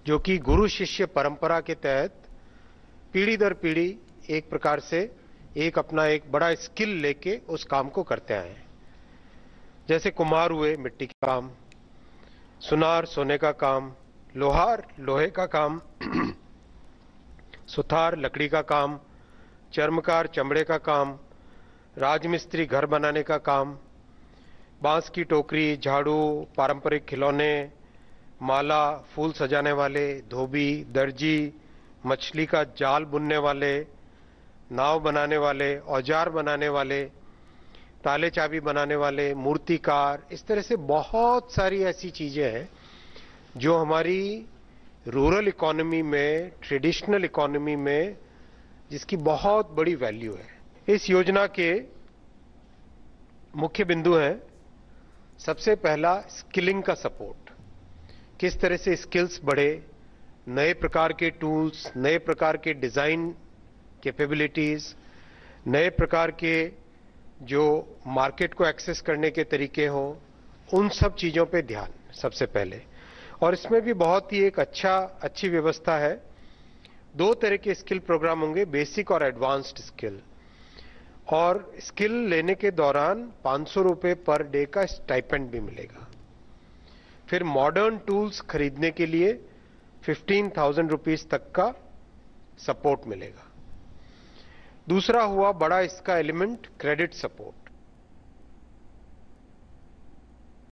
जो कि गुरु शिष्य परंपरा के तहत पीढ़ी दर पीढ़ी एक प्रकार से एक अपना एक बड़ा स्किल लेके उस काम को करते आए हैं। जैसे कुम्हार हुए मिट्टी का काम, सुनार सोने का काम, लोहार लोहे का काम, सुथार लकड़ी का काम, चर्मकार चमड़े का काम, राजमिस्त्री घर बनाने का काम, बांस की टोकरी, झाड़ू, पारंपरिक खिलौने, माला, फूल सजाने वाले, धोबी, दर्जी, मछली का जाल बुनने वाले, नाव बनाने वाले, औजार बनाने वाले, ताले चाबी बनाने वाले, मूर्तिकार, इस तरह से बहुत सारी ऐसी चीजें हैं जो हमारी रूरल इकोनॉमी में, ट्रेडिशनल इकोनॉमी में जिसकी बहुत बड़ी वैल्यू है। इस योजना के मुख्य बिंदु हैं, सबसे पहला स्किलिंग का सपोर्ट, किस तरह से स्किल्स बढ़े, नए प्रकार के टूल्स, नए प्रकार के डिजाइन कैपेबिलिटीज, नए प्रकार के जो मार्केट को एक्सेस करने के तरीके हों, उन सब चीजों पे ध्यान सबसे पहले। और इसमें भी बहुत ही एक अच्छी व्यवस्था है। 2 तरह के स्किल प्रोग्राम होंगे, बेसिक और एडवांस्ड स्किल। और स्किल लेने के दौरान 500 रुपए पर डे का स्टाइपेंड भी मिलेगा। फिर मॉडर्न टूल्स खरीदने के लिए 15,000 रुपीज तक का सपोर्ट मिलेगा। दूसरा हुआ बड़ा इसका एलिमेंट क्रेडिट सपोर्ट।